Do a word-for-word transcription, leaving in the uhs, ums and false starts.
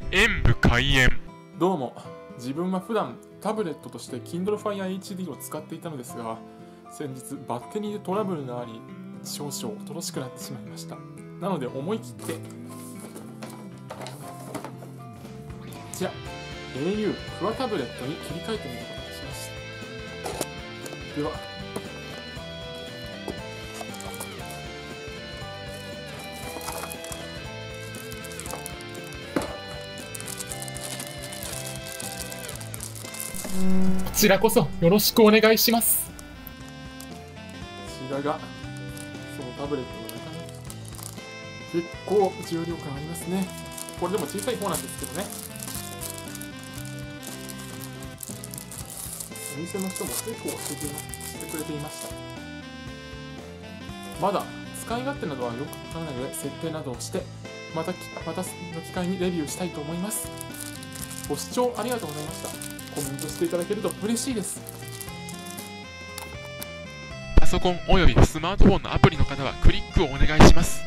演武開演。 どうも、自分は普段タブレットとして Kindle Fire エイチディー を使っていたのですが、先日バッテリーでトラブルがあり、少々おとなしくなってしまいました。なので思い切ってこちら エーユー フワタブレットに切り替えてみることにします。ではこちらこそよろしくお願いします。 こちらがそのタブレットの中身。結構重量感ありますね。これでも小さい方なんですけどね。お店の人も結構教えてしてくれていました。まだ使い勝手などはよくわからないので、設定などをしてまたまたの機会にレビューしたいと思います。ご視聴ありがとうございました。コメントしていただけると嬉しいです。 パソコンおよびスマートフォンのアプリの方はクリックをお願いします。